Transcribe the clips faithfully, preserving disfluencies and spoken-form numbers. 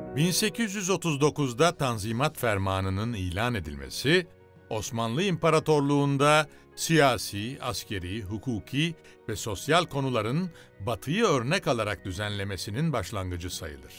bin sekiz yüz otuz dokuzda Tanzimat Fermanı'nın ilan edilmesi, Osmanlı İmparatorluğu'nda siyasi, askeri, hukuki ve sosyal konuların Batı'yı örnek alarak düzenlemesinin başlangıcı sayılır.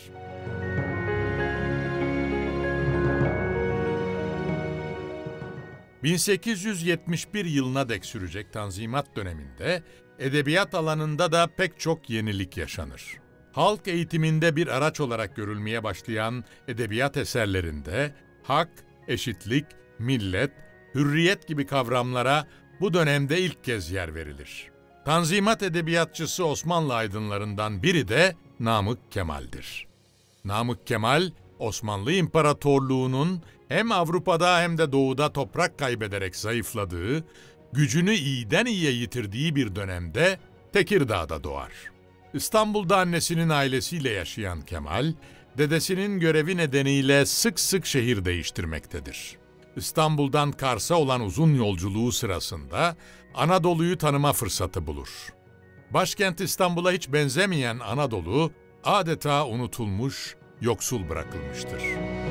bin sekiz yüz yetmiş bir yılına dek sürecek Tanzimat döneminde edebiyat alanında da pek çok yenilik yaşanır. Halk eğitiminde bir araç olarak görülmeye başlayan edebiyat eserlerinde hak, eşitlik, millet, hürriyet gibi kavramlara bu dönemde ilk kez yer verilir. Tanzimat edebiyatçısı Osmanlı aydınlarından biri de Namık Kemal'dir. Namık Kemal, Osmanlı İmparatorluğu'nun hem Avrupa'da hem de Doğu'da toprak kaybederek zayıfladığı, gücünü iyiden iyiye yitirdiği bir dönemde Tekirdağ'da doğar. İstanbul'da annesinin ailesiyle yaşayan Kemal, dedesinin görevi nedeniyle sık sık şehir değiştirmektedir. İstanbul'dan Kars'a olan uzun yolculuğu sırasında Anadolu'yu tanıma fırsatı bulur. Başkent İstanbul'a hiç benzemeyen Anadolu, adeta unutulmuş, yoksul bırakılmıştır.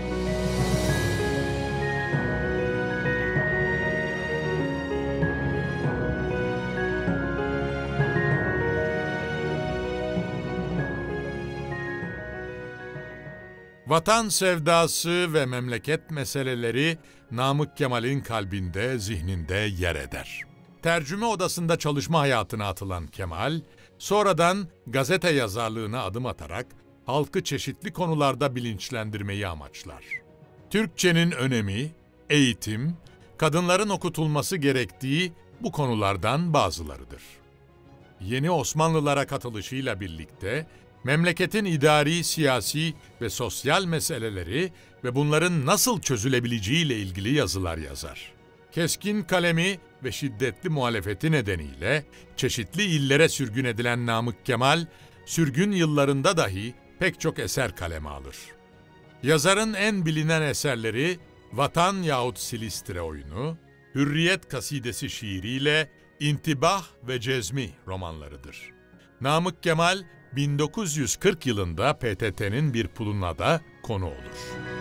Vatan sevdası ve memleket meseleleri Namık Kemal'in kalbinde, zihninde yer eder. Tercüme odasında çalışma hayatına atılan Kemal, sonradan gazete yazarlığına adım atarak halkı çeşitli konularda bilinçlendirmeyi amaçlar. Türkçenin önemi, eğitim, kadınların okutulması gerektiği bu konulardan bazılarıdır. Yeni Osmanlılara katılışıyla birlikte memleketin idari, siyasi ve sosyal meseleleri ve bunların nasıl çözülebileceğiyle ilgili yazılar yazar. Keskin kalemi ve şiddetli muhalefeti nedeniyle çeşitli illere sürgün edilen Namık Kemal, sürgün yıllarında dahi pek çok eser kaleme alır. Yazarın en bilinen eserleri Vatan yahut Silistre oyunu, Hürriyet kasidesi şiiriyle İntibah ve Cezmi romanlarıdır. Namık Kemal, bin dokuz yüz kırk yılında P T T'nin bir puluna da konu olur.